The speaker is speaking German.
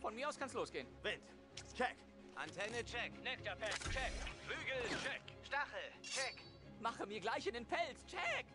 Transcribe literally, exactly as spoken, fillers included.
Von mir aus kann's losgehen. Wind. Check. Antenne, check. Nektarpelz, check. Flügel, check. Stachel, check. Mache mir gleich in den Pelz. Check!